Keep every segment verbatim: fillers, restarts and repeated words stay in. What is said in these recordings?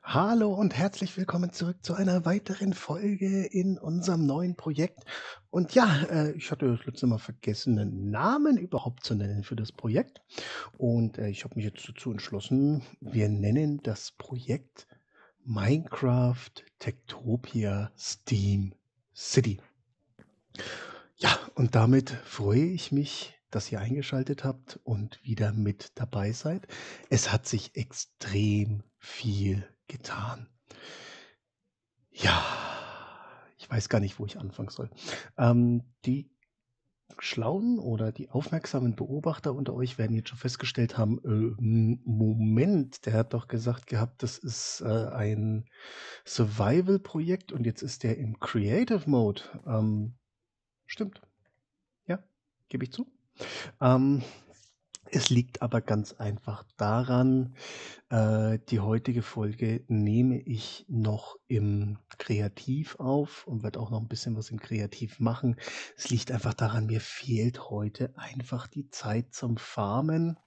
Hallo und herzlich willkommen zurück zu einer weiteren Folge in unserem neuen Projekt. Und ja, äh, ich hatte das letzte Mal vergessen, einen Namen überhaupt zu nennen für das Projekt. Und äh, ich habe mich jetzt dazu entschlossen, wir nennen das Projekt Minecraft Techtopia Steam City. Ja, und damit freue ich mich, dass ihr eingeschaltet habt und wieder mit dabei seid. Es hat sich extrem viel getan. Ja, ich weiß gar nicht, wo ich anfangen soll. Ähm, die schlauen oder die aufmerksamen Beobachter unter euch werden jetzt schon festgestellt haben, äh, m- Moment, der hat doch gesagt gehabt, das ist äh, ein Survival-Projekt und jetzt ist der im Creative Mode. Ähm, stimmt, ja, gebe ich zu. Ähm, Es liegt aber ganz einfach daran, äh, die heutige Folge nehme ich noch im Kreativ auf und werde auch noch ein bisschen was im Kreativ machen. Es liegt einfach daran, mir fehlt heute einfach die Zeit zum Farmen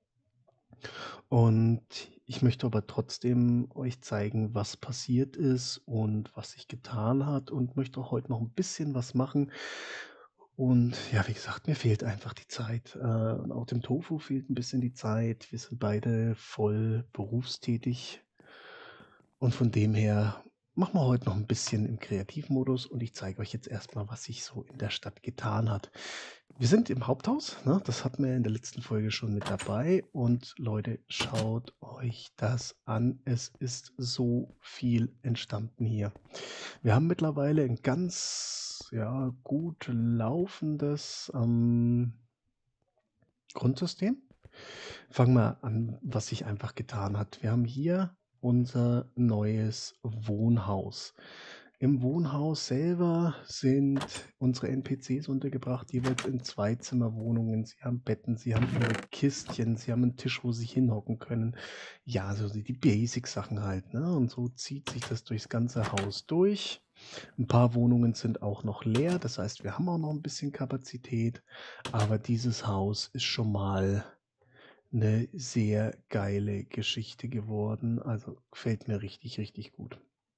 und ich möchte aber trotzdem euch zeigen, was passiert ist und was sich getan hat und möchte auch heute noch ein bisschen was machen. Und ja, wie gesagt, mir fehlt einfach die Zeit. Äh, und auch dem Tofu fehlt ein bisschen die Zeit. Wir sind beide voll berufstätig. Und von dem her machen wir heute noch ein bisschen im Kreativmodus und ich zeige euch jetzt erstmal, was sich so in der Stadt getan hat. Wir sind im Haupthaus, ne? Das hatten wir in der letzten Folge schon mit dabei. Und Leute, schaut euch das an. Es ist so viel entstanden hier. Wir haben mittlerweile ein ganz ja, gut laufendes ähm, Grundsystem. Fangen wir an, was sich einfach getan hat. Wir haben hier unser neues Wohnhaus. Im Wohnhaus selber sind unsere N P Cs untergebracht, jeweils in Zweizimmerwohnungen. Sie haben Betten, sie haben ihre Kistchen, sie haben einen Tisch, wo sie sich hinhocken können. Ja, so die die Basic-Sachen halt, ne? Und so zieht sich das durchs ganze Haus durch. Ein paar Wohnungen sind auch noch leer, das heißt, wir haben auch noch ein bisschen Kapazität, aber dieses Haus ist schon mal eine sehr geile Geschichte geworden. Also gefällt mir richtig, richtig gut.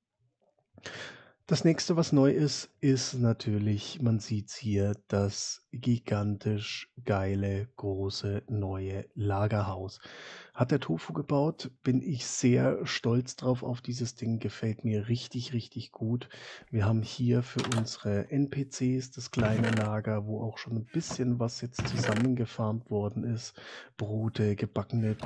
Das nächste, was neu ist, ist natürlich, man sieht's hier, das gigantisch geile, große, neue Lagerhaus. Hat der Tofu gebaut, bin ich sehr stolz drauf auf dieses Ding, gefällt mir richtig, richtig gut. Wir haben hier für unsere N P Cs das kleine Lager, wo auch schon ein bisschen was jetzt zusammengefarmt worden ist. Brote, gebackene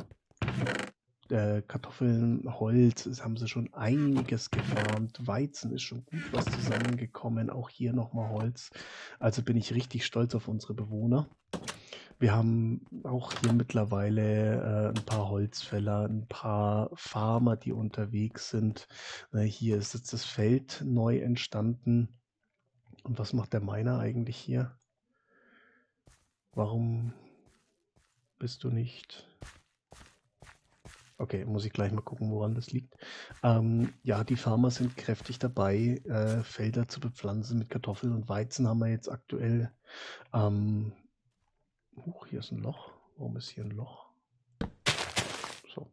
äh, Kartoffeln, Holz, es haben sie schon einiges gefarmt. Weizen ist schon gut was zusammengekommen. Auch hier nochmal Holz. Also bin ich richtig stolz auf unsere Bewohner. Wir haben auch hier mittlerweile äh, ein paar Holzfäller, ein paar Farmer, die unterwegs sind. Äh, hier ist jetzt das Feld neu entstanden. Und was macht der Miner eigentlich hier? Warum bist du nicht? Okay, muss ich gleich mal gucken, woran das liegt. Ähm, ja, die Farmer sind kräftig dabei, äh, Felder zu bepflanzen mit Kartoffeln und Weizen haben wir jetzt aktuell. Ähm, huch, hier ist ein Loch. Warum ist hier ein Loch? So.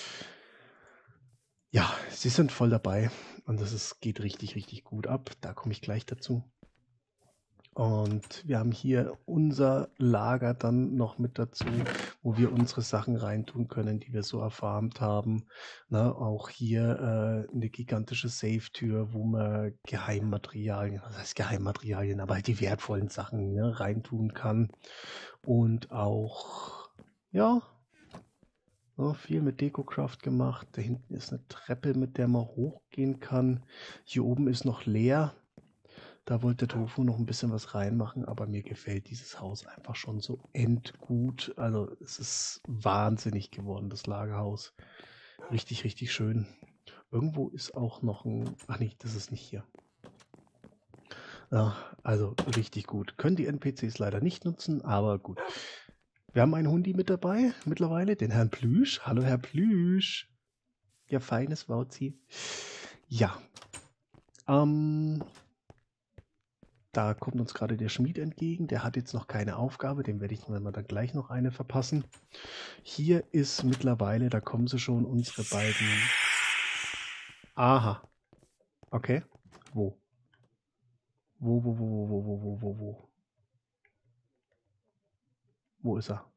Ja, sie sind voll dabei und das ist, geht richtig, richtig gut ab. Da komme ich gleich dazu. Und wir haben hier unser Lager dann noch mit dazu, wo wir unsere Sachen reintun können, die wir so erfarmt haben. Ne, auch hier äh, eine gigantische Safe-Tür, wo man Geheimmaterialien, was heißt Geheimmaterialien, aber halt die wertvollen Sachen, ne, reintun kann. Und auch, ja, ne, viel mit Decocraft gemacht. Da hinten ist eine Treppe, mit der man hochgehen kann. Hier oben ist noch leer. Da wollte der Tofu noch ein bisschen was reinmachen, aber mir gefällt dieses Haus einfach schon so endgut. Also es ist wahnsinnig geworden, das Lagerhaus. Richtig, richtig schön. Irgendwo ist auch noch ein... Ach nee, das ist nicht hier. Ja, also richtig gut. Können die N P Cs leider nicht nutzen, aber gut. Wir haben einen Hundi mit dabei mittlerweile, den Herrn Plüsch. Hallo Herr Plüsch. Ja, feines Wauzi. Ja. Ähm, Da kommt uns gerade der Schmied entgegen. Der hat jetzt noch keine Aufgabe. Dem werde ich dann mal dann gleich noch eine verpassen. Hier ist mittlerweile, da kommen sie schon, unsere beiden Aha. Okay. Wo? Wo, wo, wo, wo, wo, wo, wo, wo, wo? Wo ist er?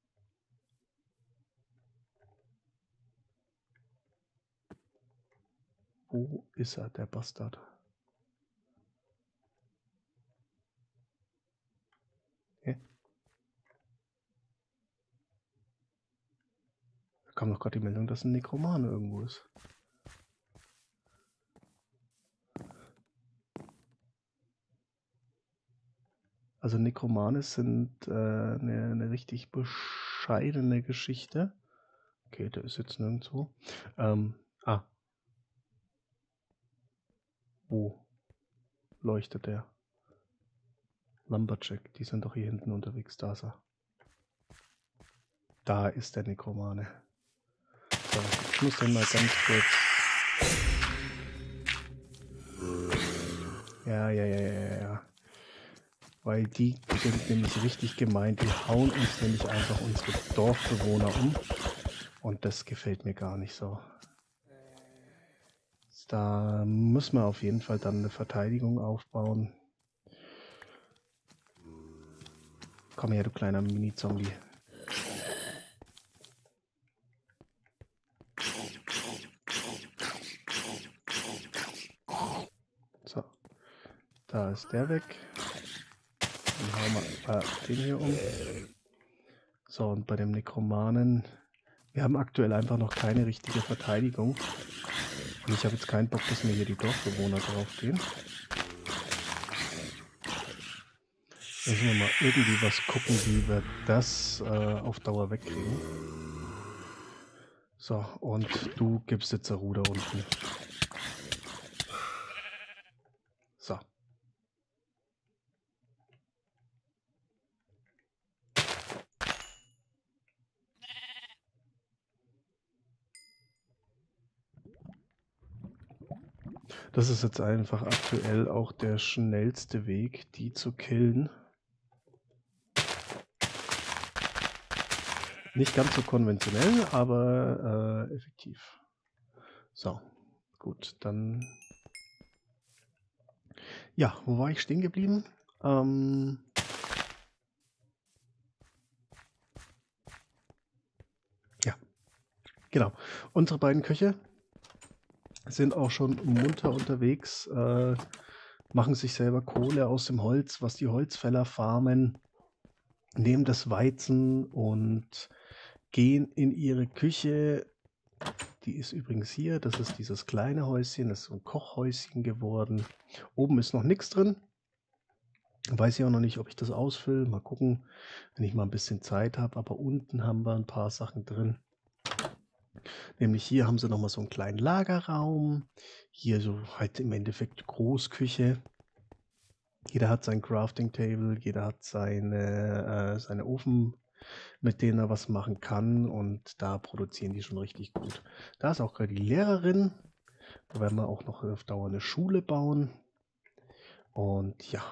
Wo ist er, der Bastard? Okay. Da kam doch gerade die Meldung, dass ein Nekromane irgendwo ist. Also Nekromane sind äh, eine, eine richtig bescheidene Geschichte. Okay, der ist jetzt nirgendwo. Ähm, ah. Wo leuchtet der? Lumberjack, die sind doch hier hinten unterwegs. Da ist er. Da ist der Nekromane. So, ich muss den mal ganz kurz... Ja, ja, ja, ja, ja. Weil die sind nämlich richtig gemein. Die hauen uns nämlich einfach unsere Dorfbewohner um. Und das gefällt mir gar nicht so. Da muss man auf jeden Fall dann eine Verteidigung aufbauen. Komm her, du kleiner Mini-Zombie. So, da ist der weg. Dann hauen wir äh, den hier um. So, und bei dem Nekromanen, wir haben aktuell einfach noch keine richtige Verteidigung. Und ich habe jetzt keinen Bock, dass mir hier die Dorfbewohner draufgehen. Müssen wir mal irgendwie was gucken, wie wir das äh, auf Dauer wegkriegen. So, und du gibst jetzt eine Ruder unten. So. Das ist jetzt einfach aktuell auch der schnellste Weg, die zu killen. Nicht ganz so konventionell, aber äh, effektiv. So, gut, dann... Ja, wo war ich stehen geblieben? Ähm... Ja, genau. Unsere beiden Köche sind auch schon munter unterwegs, äh, machen sich selber Kohle aus dem Holz, was die Holzfäller farmen, nehmen das Weizen und gehen in ihre Küche. Die ist übrigens hier, das ist dieses kleine Häuschen, das ist so ein Kochhäuschen geworden. Oben ist noch nichts drin. Weiß ich auch noch nicht, ob ich das ausfülle. Mal gucken, wenn ich mal ein bisschen Zeit habe. Aber unten haben wir ein paar Sachen drin. Nämlich hier haben sie nochmal so einen kleinen Lagerraum. Hier so halt im Endeffekt Großküche. Jeder hat sein Crafting Table, jeder hat seine, äh, seine Ofen, mit denen er was machen kann. Und da produzieren die schon richtig gut. Da ist auch gerade die Lehrerin. Da werden wir auch noch auf Dauer eine Schule bauen. Und ja.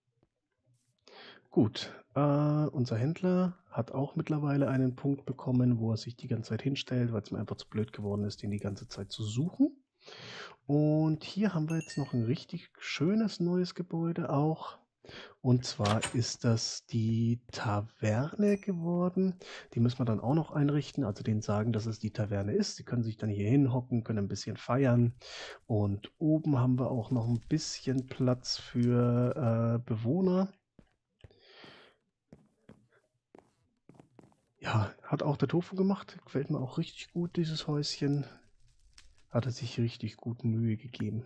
Gut, äh, unser Händler hat auch mittlerweile einen Punkt bekommen, wo er sich die ganze Zeit hinstellt, weil es mir einfach zu blöd geworden ist, den die ganze Zeit zu suchen. Und hier haben wir jetzt noch ein richtig schönes neues Gebäude auch. Und zwar ist das die Taverne geworden. Die müssen wir dann auch noch einrichten, also denen sagen, dass es die Taverne ist. Sie können sich dann hier hinhocken, können ein bisschen feiern. Und oben haben wir auch noch ein bisschen Platz für äh, Bewohner. Ja, hat auch der Tofu gemacht. Gefällt mir auch richtig gut, dieses Häuschen. Hat er sich richtig gut Mühe gegeben.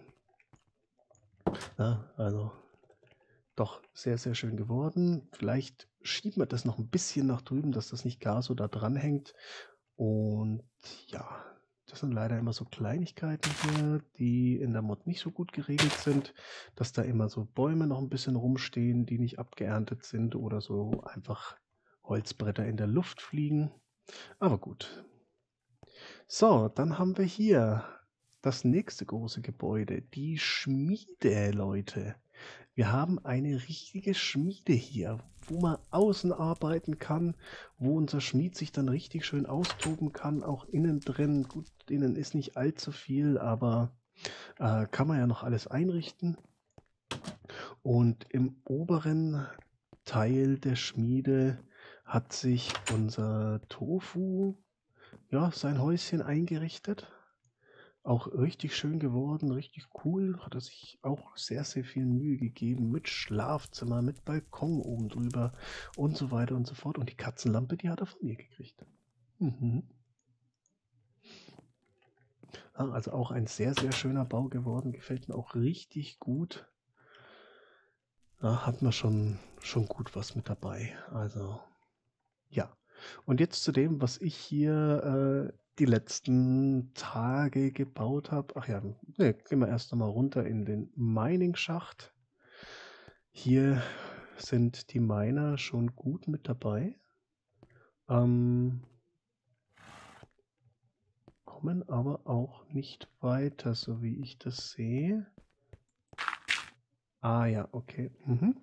Ja, also doch sehr, sehr schön geworden. Vielleicht schieben wir das noch ein bisschen nach drüben, dass das nicht gar so da dran hängt. Und ja, das sind leider immer so Kleinigkeiten hier, die in der Mod nicht so gut geregelt sind. Dass da immer so Bäume noch ein bisschen rumstehen, die nicht abgeerntet sind oder so einfach Holzbretter in der Luft fliegen. Aber gut. So, dann haben wir hier das nächste große Gebäude, die Schmiede, Leute. Wir haben eine richtige Schmiede hier, wo man außen arbeiten kann, wo unser Schmied sich dann richtig schön austoben kann, auch innen drin. Gut, innen ist nicht allzu viel, aber äh, kann man ja noch alles einrichten. Und im oberen Teil der Schmiede hat sich unser Tofu, ja, sein Häuschen eingerichtet. Auch richtig schön geworden, richtig cool. Hat er sich auch sehr, sehr viel Mühe gegeben mit Schlafzimmer, mit Balkon oben drüber und so weiter und so fort. Und die Katzenlampe, die hat er von mir gekriegt. Mhm. Ah, also auch ein sehr, sehr schöner Bau geworden. Gefällt mir auch richtig gut. Da hat man schon, schon gut was mit dabei. Also, ja. Und jetzt zu dem, was ich hier äh, die letzten Tage gebaut habe. Ach ja, ne, gehen wir erst einmal runter in den Mining-Schacht. Hier sind die Miner schon gut mit dabei. Ähm, kommen aber auch nicht weiter, so wie ich das sehe. Ah ja, okay. Mhm.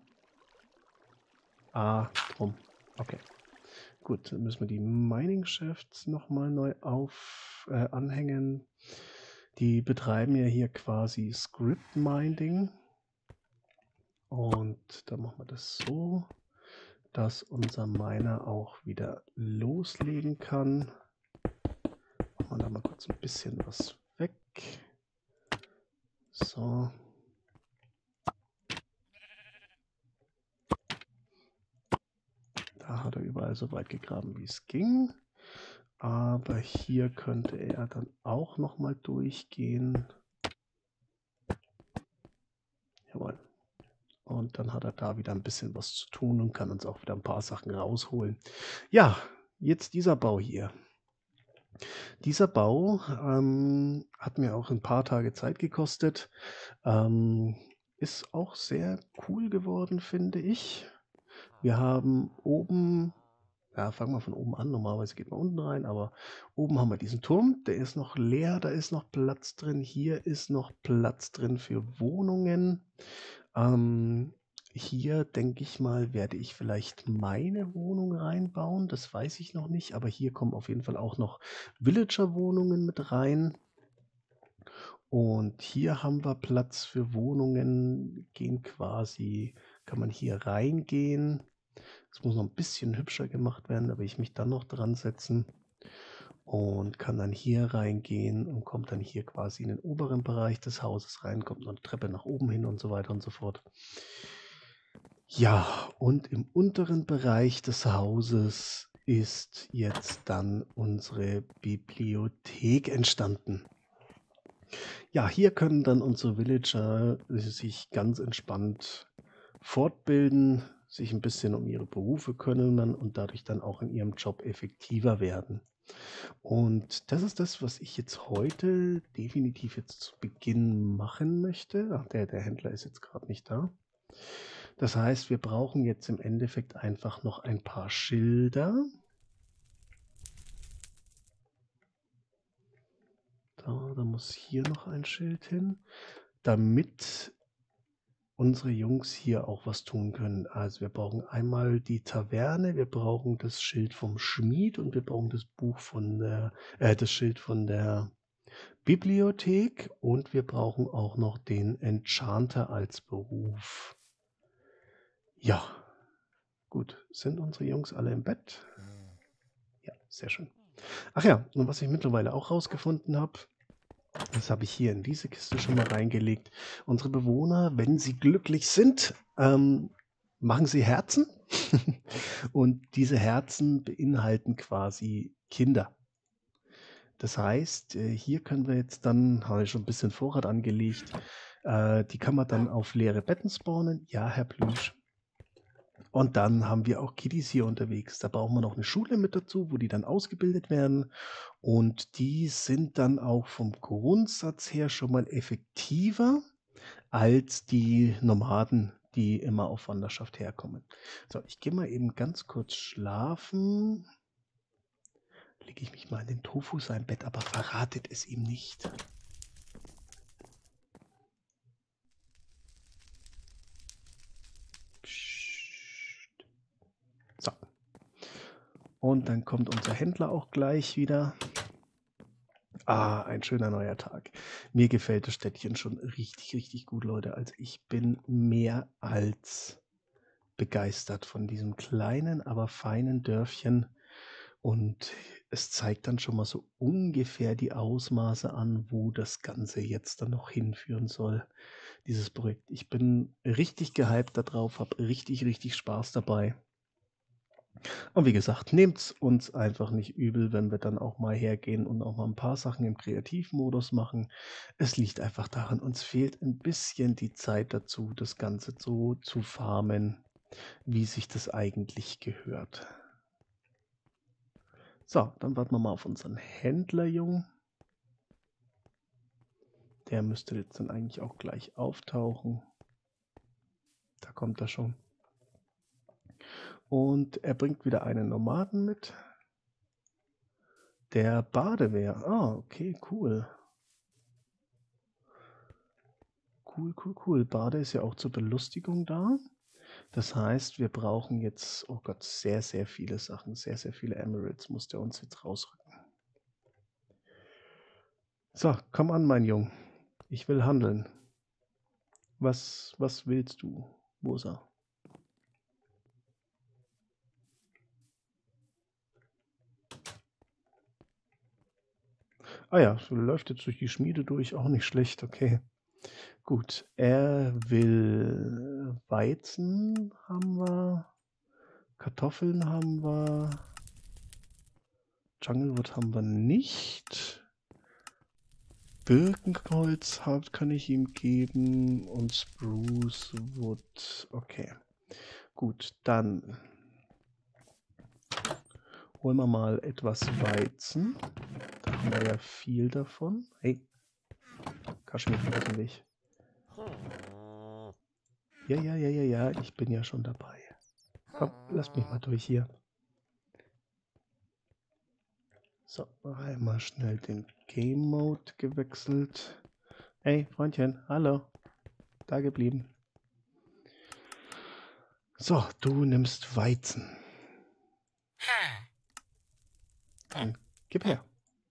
Ah, drum. Okay. Gut, dann müssen wir die Mining Shafts nochmal neu auf äh, anhängen. Die betreiben ja hier quasi Script Mining. Und dann machen wir das so, dass unser Miner auch wieder loslegen kann. Machen wir da mal kurz ein bisschen was weg. So. Da hat er überall so weit gegraben, wie es ging. Aber hier könnte er dann auch noch mal durchgehen. Jawohl. Und dann hat er da wieder ein bisschen was zu tun und kann uns auch wieder ein paar Sachen rausholen. Ja, jetzt dieser Bau hier. Dieser Bau ähm, hat mir auch ein paar Tage Zeit gekostet. Ähm, ist auch sehr cool geworden, finde ich. Wir haben oben, ja, fangen wir von oben an. Normalerweise geht man unten rein, aber oben haben wir diesen Turm. Der ist noch leer, da ist noch Platz drin. Hier ist noch Platz drin für Wohnungen. Ähm, hier denke ich mal, werde ich vielleicht meine Wohnung reinbauen. Das weiß ich noch nicht, aber hier kommen auf jeden Fall auch noch Villager-Wohnungen mit rein. Und hier haben wir Platz für Wohnungen, gehen quasi, kann man hier reingehen. Das muss noch ein bisschen hübscher gemacht werden, da will ich mich dann noch dran setzen und kann dann hier reingehen und kommt dann hier quasi in den oberen Bereich des Hauses rein, kommt noch eine Treppe nach oben hin und so weiter und so fort. Ja, und im unteren Bereich des Hauses ist jetzt dann unsere Bibliothek entstanden. Ja, hier können dann unsere Villager sich ganz entspannt fortbilden, sich ein bisschen um ihre Berufe kümmern und dadurch dann auch in ihrem Job effektiver werden. Und das ist das, was ich jetzt heute definitiv jetzt zu Beginn machen möchte. Ach, der, der Händler ist jetzt gerade nicht da. Das heißt, wir brauchen jetzt im Endeffekt einfach noch ein paar Schilder. Da, da muss hier noch ein Schild hin, damit unsere Jungs hier auch was tun können. Also wir brauchen einmal die Taverne, wir brauchen das Schild vom Schmied und wir brauchen das Buch von der, äh, das Schild von der Bibliothek und wir brauchen auch noch den Enchanter als Beruf. Ja, gut. Sind unsere Jungs alle im Bett? Ja, sehr schön. Ach ja, und was ich mittlerweile auch rausgefunden habe, das habe ich hier in diese Kiste schon mal reingelegt. Unsere Bewohner, wenn sie glücklich sind, ähm, machen sie Herzen. Und diese Herzen beinhalten quasi Kinder. Das heißt, äh, hier können wir jetzt dann, habe ich schon ein bisschen Vorrat angelegt, äh, die kann man dann auf leere Betten spawnen. Ja, Herr Plüsch. Und dann haben wir auch Kiddies hier unterwegs. Da brauchen wir noch eine Schule mit dazu, wo die dann ausgebildet werden. Und die sind dann auch vom Grundsatz her schon mal effektiver als die Nomaden, die immer auf Wanderschaft herkommen. So, ich gehe mal eben ganz kurz schlafen. Lege ich mich mal in den Tofu sein Bett, aber verratet es ihm nicht. Und dann kommt unser Händler auch gleich wieder. Ah, ein schöner neuer Tag. Mir gefällt das Städtchen schon richtig, richtig gut, Leute. Also ich bin mehr als begeistert von diesem kleinen, aber feinen Dörfchen. Und es zeigt dann schon mal so ungefähr die Ausmaße an, wo das Ganze jetzt dann noch hinführen soll, dieses Projekt. Ich bin richtig gehypt da drauf, habe richtig, richtig Spaß dabei. Und wie gesagt, nehmt's uns einfach nicht übel, wenn wir dann auch mal hergehen und auch mal ein paar Sachen im Kreativmodus machen. Es liegt einfach daran, uns fehlt ein bisschen die Zeit dazu, das Ganze so zu farmen, wie sich das eigentlich gehört. So, dann warten wir mal auf unseren Händlerjungen. Der müsste jetzt dann eigentlich auch gleich auftauchen. Da kommt er schon. Und er bringt wieder einen Nomaden mit. Der Badewehr. Ah, okay, cool. Cool, cool, cool. Bade ist ja auch zur Belustigung da. Das heißt, wir brauchen jetzt, oh Gott, sehr, sehr viele Sachen. Sehr, sehr viele Emeralds muss der uns jetzt rausrücken. So, komm an, mein Jung. Ich will handeln. Was, was willst du? Wo ist er? Ah ja, so läuft jetzt durch die Schmiede durch, auch nicht schlecht, okay. Gut, er will Weizen haben wir, Kartoffeln haben wir, Junglewood haben wir nicht. Birkenholz hat, kann ich ihm geben und Spruce Wood, okay. Gut, dann holen wir mal etwas Weizen. Da haben wir ja viel davon. Hey, Kaschmir von dem Weg. Ja, ja, ja, ja, ja, ich bin ja schon dabei. Komm, lass mich mal durch hier. So, einmal schnell den Game Mode gewechselt. Hey, Freundchen, hallo. Da geblieben. So, du nimmst Weizen. Dann gib her.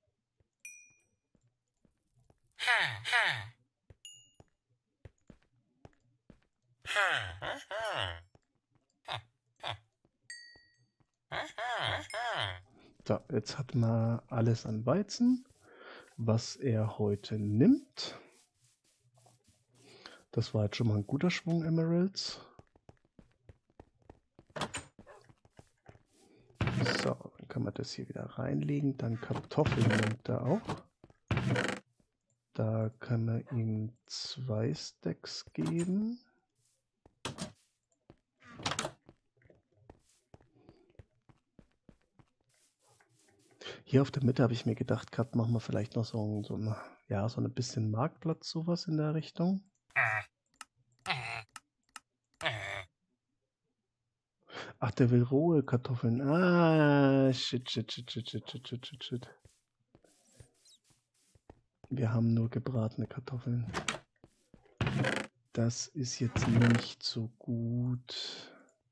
So, jetzt hat man alles an Weizen, was er heute nimmt. Das war jetzt schon mal ein guter Schwung Emeralds. So, dann kann man das hier wieder reinlegen. Dann Kartoffeln nimmt er auch. Da kann man ihm zwei Stacks geben. Hier auf der Mitte habe ich mir gedacht, gehabt, machen wir vielleicht noch so, so, eine, ja, so ein bisschen Marktplatz, sowas in der Richtung. Ach, der will rohe Kartoffeln. Ah, shit, shit, shit, shit, shit, shit, shit, shit, shit. Wir haben nur gebratene Kartoffeln. Das ist jetzt nicht so gut.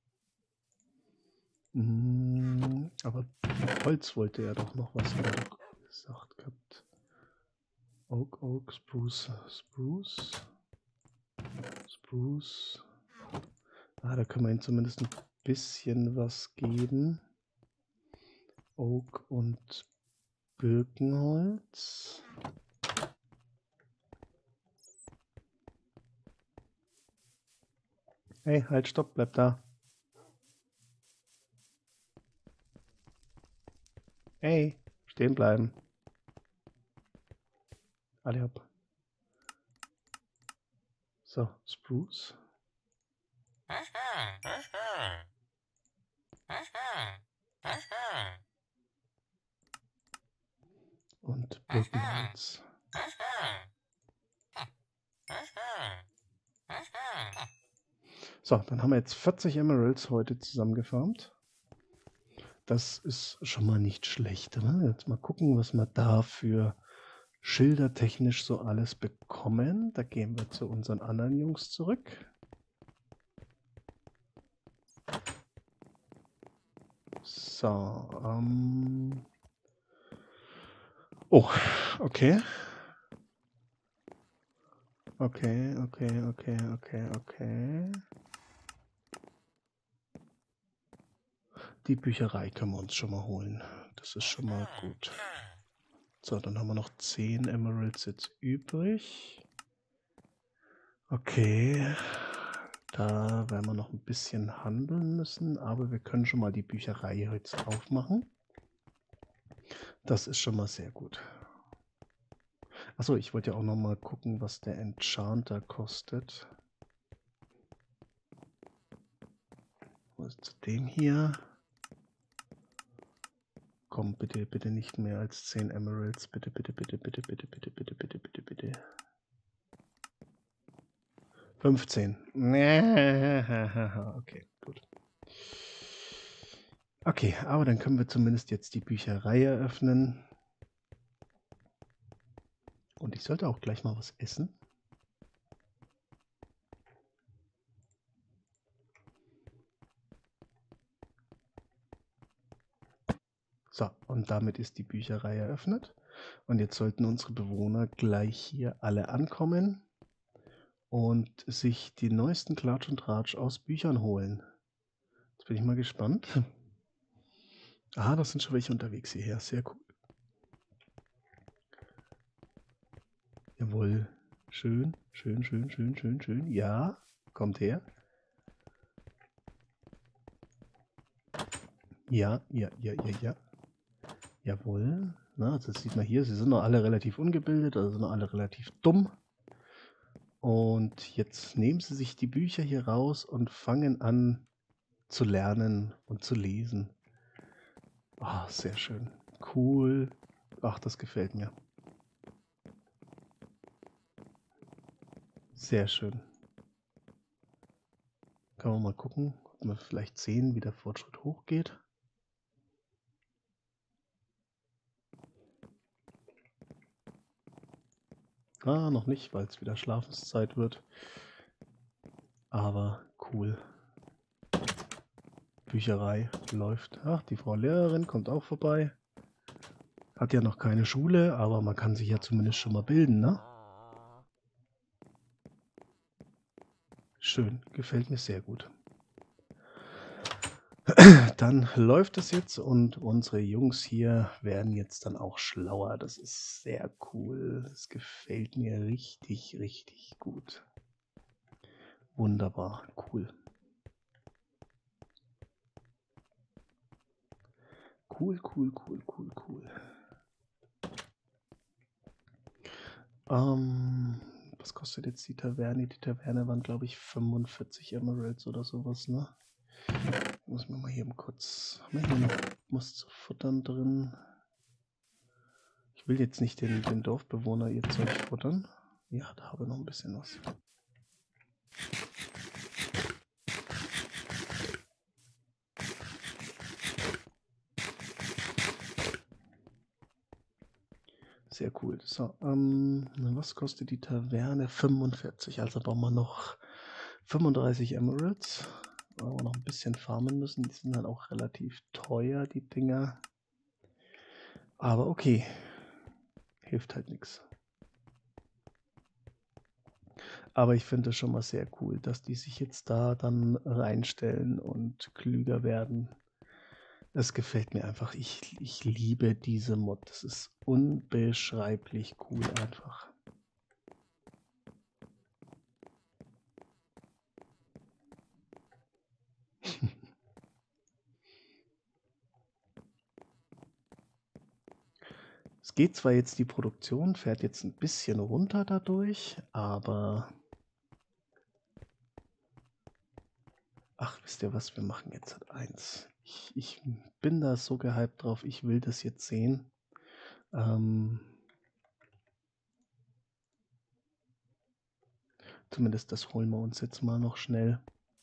Hm, aber Holz wollte er doch noch, was er gesagt gehabt. Oak, Oak, Spruce, Spruce, Spruce. Ah, da können wir ihm zumindest ein bisschen was geben. Oak und Birkenholz. Hey, halt, stopp, bleib da. Hey, stehen bleiben. Alle hopp. So, Spruce. Und Birkenholz. So, dann haben wir jetzt vierzig Emeralds heute zusammengefarmt. Das ist schon mal nicht schlecht. Oder? Jetzt mal gucken, was wir da für schildertechnisch so alles bekommen. Da gehen wir zu unseren anderen Jungs zurück. So. So, ähm. Oh, okay. Okay, okay, okay, okay, okay. Die Bücherei können wir uns schon mal holen. Das ist schon mal gut. So, dann haben wir noch zehn Emeralds jetzt übrig. Okay. Da werden wir noch ein bisschen handeln müssen, aber wir können schon mal die Bücherei jetzt aufmachen. Das ist schon mal sehr gut. Achso, ich wollte ja auch noch mal gucken, was der Enchanter kostet. Was ist zu dem hier? Komm, bitte, bitte nicht mehr als zehn Emeralds. Bitte, bitte, bitte, bitte, bitte, bitte, bitte, bitte, bitte, bitte. fünfzehn. Okay, gut. Okay, aber dann können wir zumindest jetzt die Bücherei eröffnen. Und ich sollte auch gleich mal was essen. So, und damit ist die Bücherei eröffnet. Und jetzt sollten unsere Bewohner gleich hier alle ankommen und sich die neuesten Klatsch und Tratsch aus Büchern holen. Jetzt bin ich mal gespannt. Ah, das sind schon welche unterwegs hierher. Sehr cool. Jawohl. Schön, schön, schön, schön, schön, schön. Ja, kommt her. Ja, ja, ja, ja, ja. Jawohl. Na, das sieht man hier. Sie sind noch alle relativ ungebildet, also sind noch alle relativ dumm. Und jetzt nehmen sie sich die Bücher hier raus und fangen an zu lernen und zu lesen. Ah, sehr schön. Cool. Ach, das gefällt mir. Sehr schön. Kann man mal gucken, ob wir vielleicht sehen, wie der Fortschritt hochgeht. Ah, noch nicht, weil es wieder Schlafenszeit wird. Aber cool. Bücherei läuft. Ach, die Frau Lehrerin kommt auch vorbei. Hat ja noch keine Schule, aber man kann sich ja zumindest schon mal bilden, ne? Schön, gefällt mir sehr gut. Dann läuft es jetzt und unsere Jungs hier werden jetzt dann auch schlauer. Das ist sehr cool. Das gefällt mir richtig, richtig gut. Wunderbar, cool. Cool, cool, cool, cool, cool. Ähm, was kostet jetzt die Taverne? Die Taverne waren, glaube ich, fünfundvierzig Emeralds oder sowas, ne? Muss mir mal hier kurz... Haben wir hier noch was zu futtern drin? Ich will jetzt nicht den, den Dorfbewohner ihr Zeug futtern. Ja, da habe ich noch ein bisschen was. Sehr cool. So, ähm, was kostet die Taverne? fünfundvierzig. Also brauchen wir noch fünfunddreißig Emeralds. Weil wir noch ein bisschen farmen müssen. Die sind halt auch relativ teuer, die Dinger. Aber okay. Hilft halt nichts. Aber ich finde es schon mal sehr cool, dass die sich jetzt da dann reinstellen und klüger werden. Es gefällt mir einfach. Ich, ich liebe diese Mod. Das ist unbeschreiblich cool einfach. Es geht zwar jetzt, die Produktion fährt jetzt ein bisschen runter dadurch, aber... Ach, wisst ihr was, wir machen jetzt halt eins. Ich, ich bin da so gehypt drauf, ich will das jetzt sehen. Ähm, zumindest das holen wir uns jetzt mal noch schnell.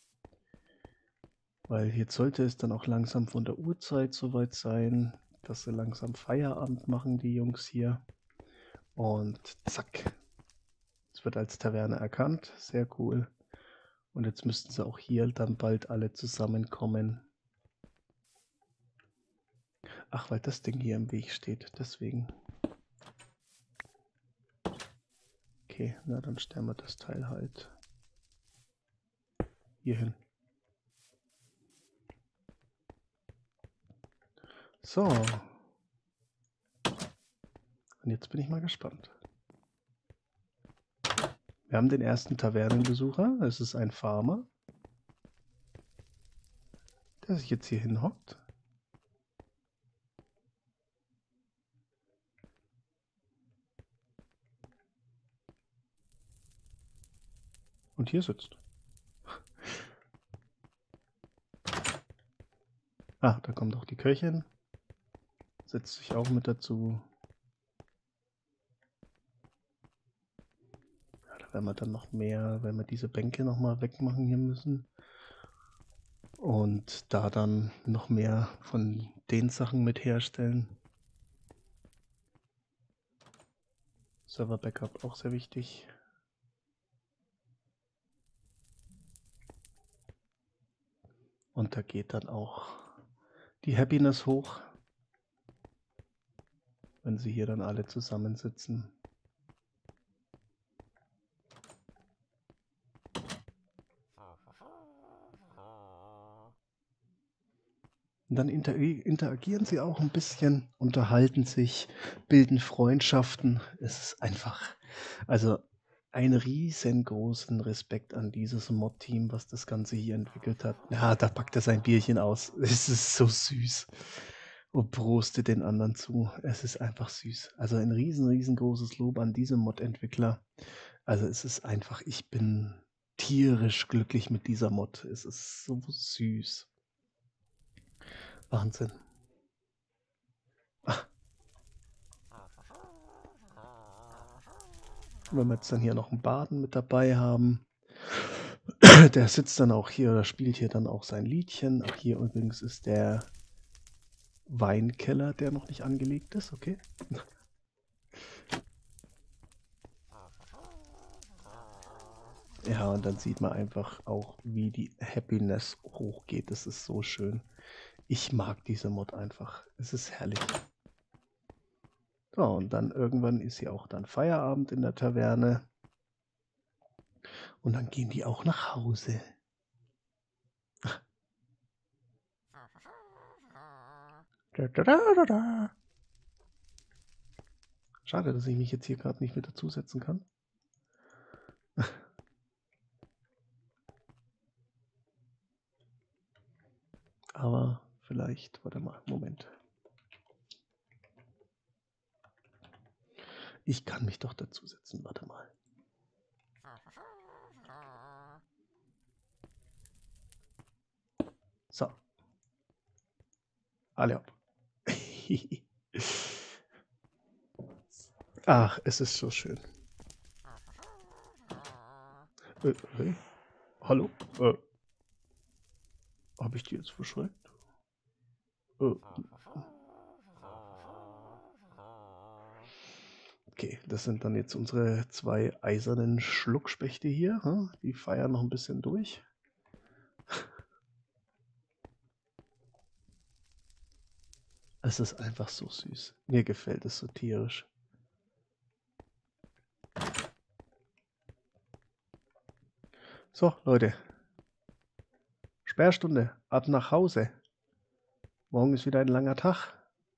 Weil jetzt sollte es dann auch langsam von der Uhrzeit soweit sein, dass sie langsam Feierabend machen, die Jungs hier. Und zack. Es wird als Taverne erkannt. Sehr cool. Und jetzt müssten sie auch hier dann bald alle zusammenkommen. Ach, weil das Ding hier im Weg steht, deswegen. Okay, na dann stellen wir das Teil halt hier hin. So. Und jetzt bin ich mal gespannt. Wir haben den ersten Tavernenbesucher. Es ist ein Farmer, der sich jetzt hier hinhockt. Und hier sitzt. Ah, da kommt auch die Köchin. Setzt sich auch mit dazu. Ja, da werden wir dann noch mehr, wenn wir diese Bänke nochmal wegmachen hier müssen. Und da dann noch mehr von den Sachen mit herstellen. Server Backup auch sehr wichtig. Und da geht dann auch die Happiness hoch, wenn sie hier dann alle zusammensitzen. Und dann inter interagieren sie auch ein bisschen, unterhalten sich, bilden Freundschaften. Es ist einfach, also einen riesengroßen Respekt an dieses Mod-Team, was das Ganze hier entwickelt hat. Ja, da packt er sein Bierchen aus. Es ist so süß. Und prostet den anderen zu. Es ist einfach süß. Also ein riesen, riesengroßes Lob an diese Mod-Entwickler. Also es ist einfach, ich bin tierisch glücklich mit dieser Mod. Es ist so süß. Wahnsinn. Ach. Wenn wir jetzt dann hier noch einen Baden mit dabei haben, der sitzt dann auch hier oder spielt hier dann auch sein Liedchen. Ach, hier übrigens ist der Weinkeller, der noch nicht angelegt ist, okay. Ja, und dann sieht man einfach auch, wie die Happiness hochgeht. Das ist so schön. Ich mag diese Mod einfach. Es ist herrlich. So, und dann irgendwann ist hier auch dann Feierabend in der Taverne. Und dann gehen die auch nach Hause. Da, da, da, da. Schade, dass ich mich jetzt hier gerade nicht mit dazusetzen kann. Aber vielleicht, warte mal, Moment. Ich kann mich doch dazusetzen, warte mal. So. Alle ab. Ach, es ist so schön. Äh, hey. Hallo? Äh. Habe ich die jetzt verschreckt? Äh. Okay, das sind dann jetzt unsere zwei eisernen Schluckspechte hier. Hm? Die feiern noch ein bisschen durch. Es ist einfach so süß. Mir gefällt es so tierisch. So, Leute. Sperrstunde. Ab nach Hause. Morgen ist wieder ein langer Tag.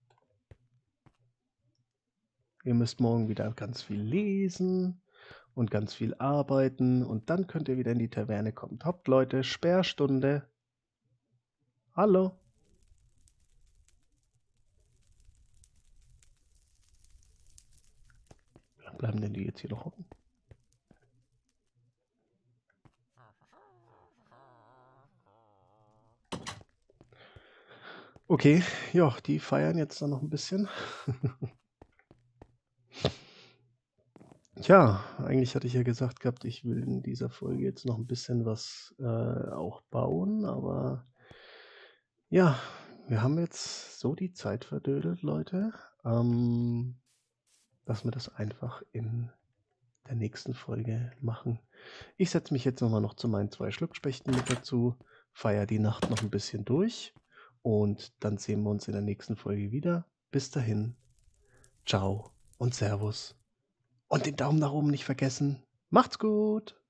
Ihr müsst morgen wieder ganz viel lesen und ganz viel arbeiten. Und dann könnt ihr wieder in die Taverne kommen. Top, Leute. Sperrstunde. Hallo. Wie lange bleiben denn die jetzt hier noch hocken? Okay, ja, die feiern jetzt dann noch ein bisschen. Tja, eigentlich hatte ich ja gesagt gehabt, ich will in dieser Folge jetzt noch ein bisschen was äh, auch bauen, aber ja, wir haben jetzt so die Zeit verdödelt, Leute, ähm, dass wir das einfach in der nächsten Folge machen. Ich setze mich jetzt nochmal noch zu meinen zwei Schluckspechten mit dazu, feiere die Nacht noch ein bisschen durch und dann sehen wir uns in der nächsten Folge wieder. Bis dahin, Ciao und Servus. Und den Daumen nach oben nicht vergessen. Macht's gut.